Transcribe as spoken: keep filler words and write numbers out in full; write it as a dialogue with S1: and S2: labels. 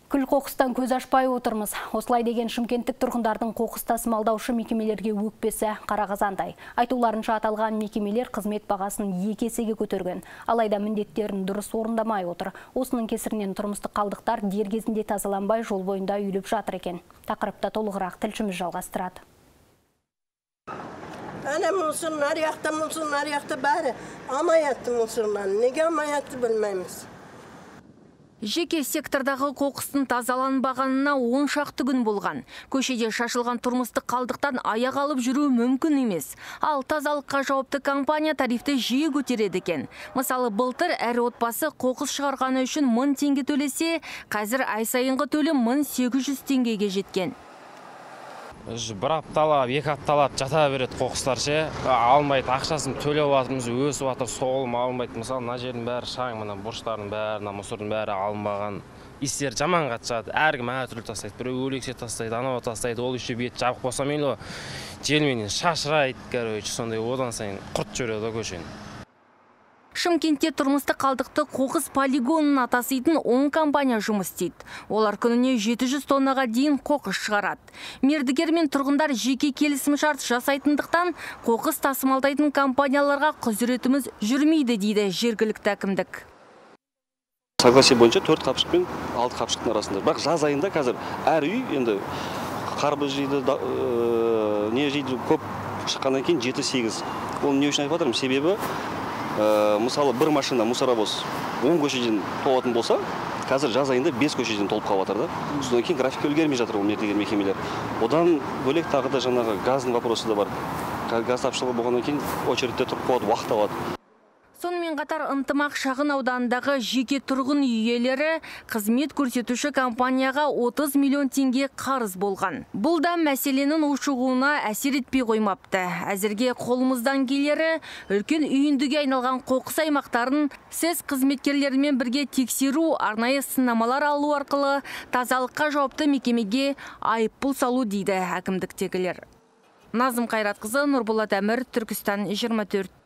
S1: Күл қоқыстан көз ашпай отырмыз. Осылай деген шымкенттік тұрғындардың қоқыс тасымалдаушы мекемелерге өкпесі қара қазандай. Айтуларынша аталған мекемелер қызмет бағасын екі есеге көтерген. Алайда міндеттерін дұрыс орындамай отыр. Осының кесірінен тұрмыстық қалдықтар дер кезінде тазаланбай жол бойында үйіліп жатыр екен. Тақырыпта толығырақ тілшіміз жалғастырады.
S2: Әне мұсыр, нарияқта мұсыр, нарияқта бәрі амаятты мұсырнан. Неге амаятты білмейміз.
S3: Жеке сектордағы қоқыстың тазаланбағанына он шақты күн болған. Көшеде шашылған тұрмыстық қалдықтан аяқ алып жүру мүмкін емес. Ал тазалыққа жауапты компания тарифті жиі көтереді екен. Мысалы, былтыр әр отбасы қоқыс шығарғаны үшін мың теңге төлесе, қазір ай сайынғы төлем мың сегіз жүз теңгеге жеткен.
S4: Бір апталап, екі апталап жата береді қоқыстар ше. Алмайды, ақшасын төлеп жатырмыз, өсіп жатыр, соғылым алынбайды. Мысалы, мына жердің бәрі шаң, мына бұрыштардың бәрі, мұсырдың бәрі алынбаған. Истер жаман қатшады, әркім әртүрлі тастайды. Біреу өлексе тастайды, анау тастайды, ол еще бет жабық болса мейлі желменен шашырайды, короче, сондай одан сайын құрт жүреді көшені.
S3: Шымкентте тұрмыстық қалдықты қоқыс полигонын атасыйтын он компания жұмыс істейді. Олар күніне жеті жүз тоннаға дейін қоқыс шығарады. Мердігер мен тұрғындар жеке келісім шарт жасайтындықтан қоқыс тасымалдайтын компанияларға құзыретіміз жүрмейді дейді жергілікті әкімдік.
S5: Согласие бойынша төрт қапшық пен алты қапшықтың арасында. Бірақ жаз айында қазір әр үй енді қарбыз жейді, не жейді көп шыққаннан кейін жеті сегіз. Оны не үшін айтып жатырмын? Себебі мысалы бір машина мусоровоз он көшеден толатын болса, қазір жаз айында бес көшеден толып қалып жатыр да. Содан кейін графикке үлгермей жатыр ол мердігер мекемелер. Одан бөлек тағы да жаңағы газдың вопросы да бар. Газ тапшылығы болғаннан кейін очередте тұрып қалады, уақыт алады.
S3: Сонымен қатар ынтымақ шағын аудандағы жеке тұрғын үй иелері қызмет көрсетуші компанияға отыз миллион теңге қарыз болған. Бұл да мәселенің ушығуына әсер етпей қоймапты. Әзірге қолымыздан келері үлкен үйіндіге айналған қоқыс аймақтарын сіз қызметкерлерімен бірге тексеру, арнайы сынамалар алу арқылы тазалыққа жауапты мекемеге айыппұл салу дейді әкімдіктегілер. Назым Қайратқызы, Нұрболат Әмір, Түркістан жиырма төрт.